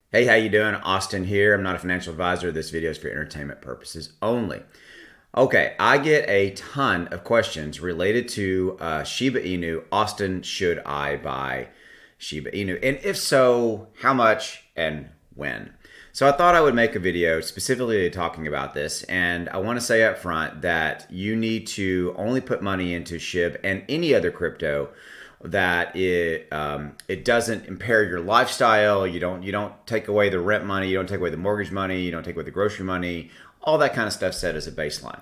Hey, how you doing? Austin here. I'm not a financial advisor. This video is for entertainment purposes only. Okay, I get a ton of questions related to Shiba Inu. Austin, should I buy Shiba Inu? And if so, how much and when? So I thought I would make a video specifically talking about this. And I want to say up front that you need to only put money into SHIB and any other crypto that it doesn't impair your lifestyle. You don't take away the rent money, you don't take away the mortgage money, you don't take away the grocery money, all that kind of stuff set as a baseline.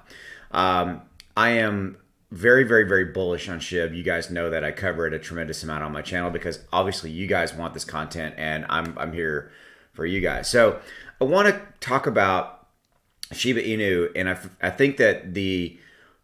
I am very, very, very bullish on SHIB. You guys know that I cover it a tremendous amount on my channel because obviously you guys want this content and I'm here for you guys. So I want to talk about Shiba Inu, and I think that the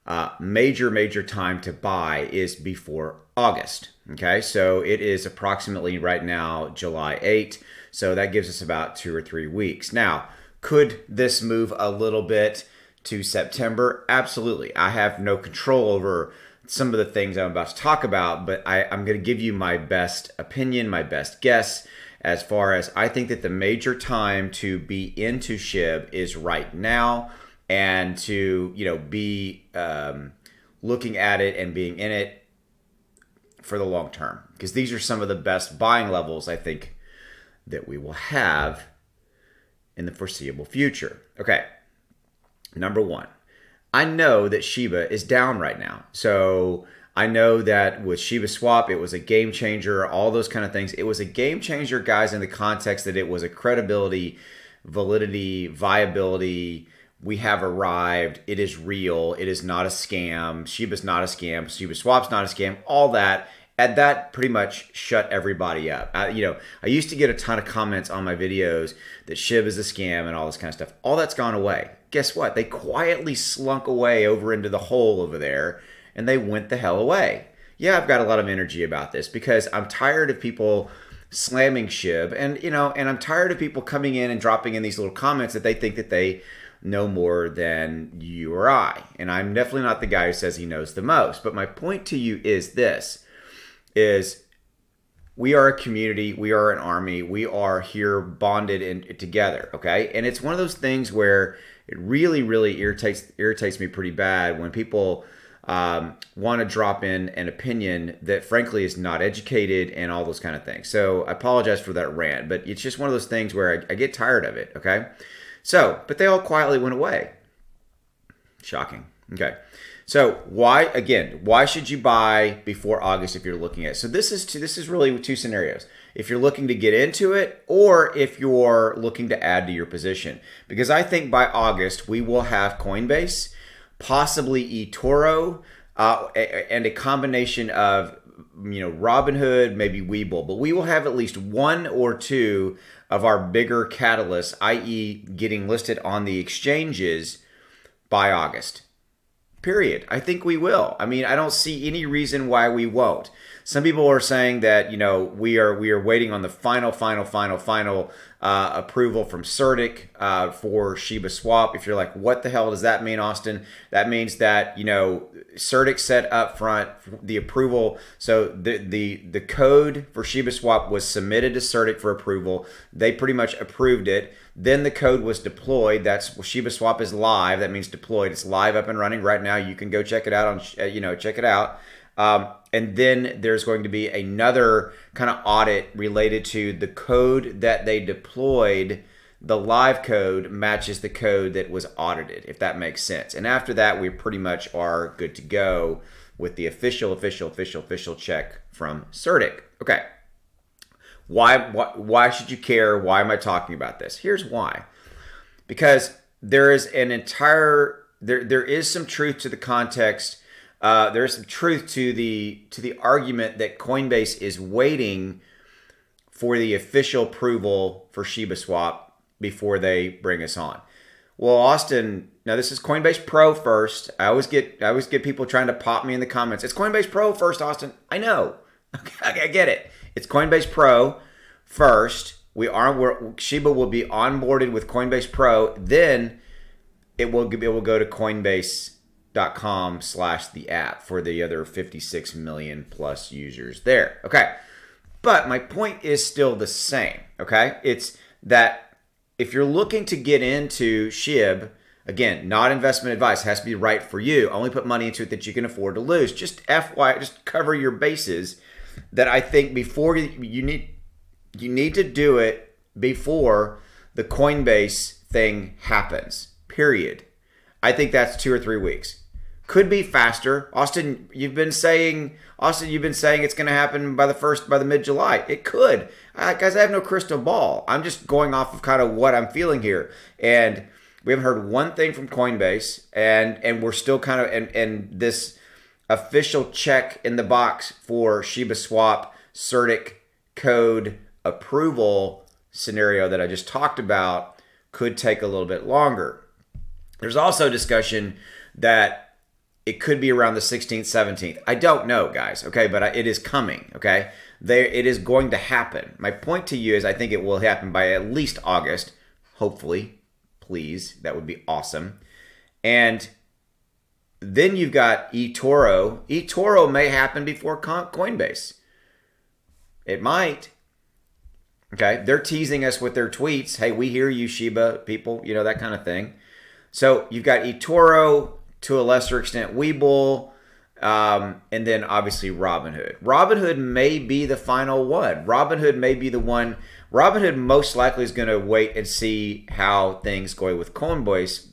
major time to buy is before August. Okay, so it is approximately right now July 8th, so that gives us about 2 or 3 weeks. Now, could this move a little bit to September? Absolutely. I have no control over some of the things I'm about to talk about, but I'm going to give you my best opinion, my best guess, as far as I think that the major time to be into SHIB is right now, and to be looking at it and being in it for the long term, because these are some of the best buying levels I think that we will have in the foreseeable future. Okay, number one, I know that Shiba is down right now. So I know that with Shiba Swap, it was a game changer, all those kind of things. It was a game changer, guys, in the context that it was a credibility, validity, viability. We have arrived. It is real. It is not a scam. Shiba's not a scam. Shiba Swap's not a scam. All that. And that pretty much shut everybody up. I used to get a ton of comments on my videos that SHIB is a scam and all this kind of stuff. All that's gone away. Guess what? They quietly slunk away over into the hole over there, and they went the hell away. Yeah, I've got a lot of energy about this because I'm tired of people slamming SHIB, and I'm tired of people coming in and dropping in these little comments that they think that they know more than you or I. And I'm definitely not the guy who says he knows the most. But my point to you is this, is we are a community, we are an army, we are here bonded in together, okay? And it's one of those things where it really, really irritates me pretty bad when people want to drop in an opinion that frankly is not educated and all those kind of things. So I apologize for that rant, but it's just one of those things where I get tired of it, okay? So, but they all quietly went away. Shocking. Okay. So why should you buy before August if you're looking at it? So this is really two scenarios. If you're looking to get into it, or if you're looking to add to your position. Because I think by August we will have Coinbase, possibly eToro, and a combination of Robinhood, maybe Webull, but we will have at least one or two of our bigger catalysts, i.e. getting listed on the exchanges by August. Period. I think we will. I mean, I don't see any reason why we won't. Some people are saying that, we are waiting on the final approval from CertiK for Shiba Swap. If you're like, what the hell does that mean, Austin? That means that, CertiK said up front the approval. So the code for Shiba Swap was submitted to CertiK for approval. They pretty much approved it. Then the code was deployed. That's Shiba Swap is live. That means deployed. It's live, up and running right now. You can go check it out on, check it out. And then there's going to be another kind of audit related to the code that they deployed. The live code matches the code that was audited, if that makes sense. And after that, we pretty much are good to go with the official check from CertiK. Okay. Why should you care? Why am I talking about this? Here's why. Because there is there is some truth to the context. There is some truth to the argument that Coinbase is waiting for the official approval for Shiba Swap before they bring us on. Well, Austin, now this is Coinbase Pro first. I always get people trying to pop me in the comments. It's Coinbase Pro first, Austin. I know. I get it. It's Coinbase Pro first. Shiba will be onboarded with Coinbase Pro. Then it will go to Coinbase.com/the app for the other 56 million plus users there. Okay. But my point is still the same. Okay. It's that if you're looking to get into SHIB, again, not investment advice, it has to be right for you. Only put money into it that you can afford to lose. Just FYI, just cover your bases. That I think before you need to do it before the Coinbase thing happens. Period. I think that's 2 or 3 weeks. Could be faster. Austin, you've been saying it's going to happen by the mid-July. It could. Guys, I have no crystal ball. I'm just going off of kind of what I'm feeling here. And we haven't heard one thing from Coinbase, and we're still kind of and this official check in the box for Shiba Swap CertiK code approval scenario that I just talked about could take a little bit longer. There's also discussion that it could be around the 16th, 17th. I don't know, guys, okay? But it is coming, okay? It is going to happen. My point to you is I think it will happen by at least August, hopefully. Please, that would be awesome. And then you've got eToro. eToro may happen before Coinbase. It might. Okay, they're teasing us with their tweets. Hey, we hear you, Shiba people, you know, that kind of thing. So you've got eToro, to a lesser extent, Webull, and then obviously Robinhood. Robinhood may be the final one. Robinhood may be the one. Robinhood most likely is going to wait and see how things go with Coinbase.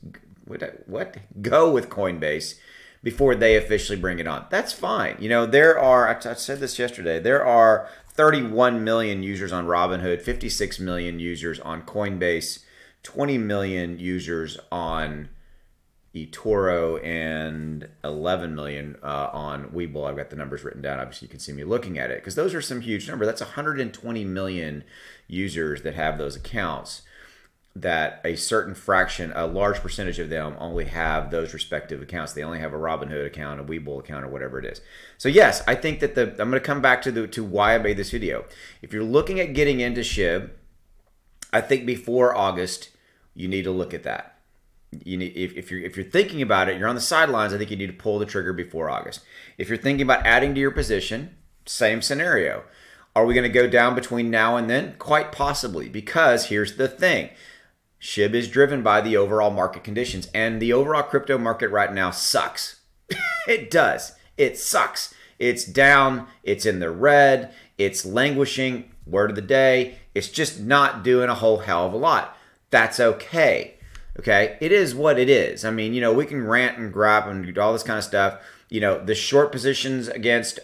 Go with Coinbase before they officially bring it on. That's fine. You know, there are, I said this yesterday, there are 31 million users on Robinhood, 56 million users on Coinbase, 20 million users on eToro, and 11 million on Webull. I've got the numbers written down. Obviously, you can see me looking at it because those are some huge numbers. That's 120 million users that have those accounts, that a certain fraction, a large percentage of them only have those respective accounts. They only have a Robinhood account, a Webull account, or whatever it is. So yes, I think that I'm going to come back to why I made this video. If you're looking at getting into SHIB, I think before August, you need to look at that. You need, if you're thinking about it, you're on the sidelines, I think you need to pull the trigger before August. If you're thinking about adding to your position, same scenario. Are we going to go down between now and then? Quite possibly, because here's the thing. SHIB is driven by the overall market conditions, and the overall crypto market right now sucks. It does. It sucks. It's down. It's in the red. It's languishing. Word of the day. It's just not doing a whole hell of a lot. That's okay. Okay, it is what it is. I mean, you know, we can rant and grab and do all this kind of stuff. You know, the short positions against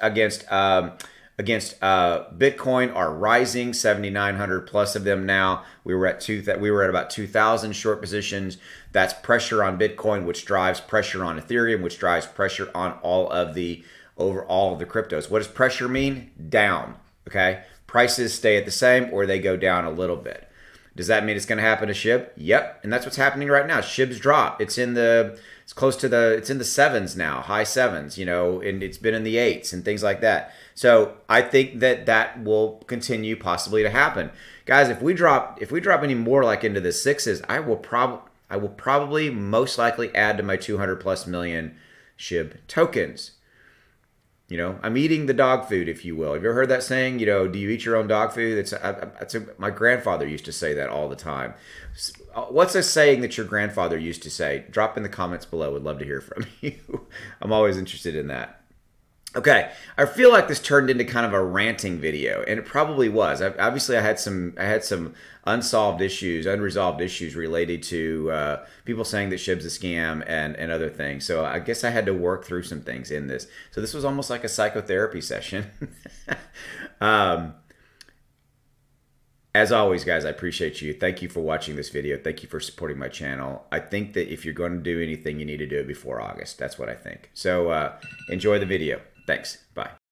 Bitcoin are rising. 7,900 plus of them now. We were at about 2,000 short positions. That's pressure on Bitcoin, which drives pressure on Ethereum, which drives pressure on all of the cryptos. What does pressure mean? Down. Okay, prices stay at the same or they go down a little bit. Does that mean it's going to happen to SHIB? Yep, and that's what's happening right now. SHIB's drop. It's in the sevens now, high sevens, you know, and it's been in the 8s and things like that. So I think that will continue possibly to happen, guys. If we drop any more like into the 6s, I will probably most likely add to my 200 plus million SHIB tokens. You know, I'm eating the dog food, if you will. Have you ever heard that saying? You know, do you eat your own dog food? My grandfather used to say that all the time. What's a saying that your grandfather used to say? Drop in the comments below. Would love to hear from you. I'm always interested in that. Okay, I feel like this turned into kind of a ranting video, and it probably was. Obviously, I had some unresolved issues related to people saying that SHIB's a scam and other things. So I guess I had to work through some things in this. So this was almost like a psychotherapy session. As always, guys, I appreciate you. Thank you for watching this video. Thank you for supporting my channel. I think that if you're going to do anything, you need to do it before August. That's what I think. So enjoy the video. Thanks. Bye.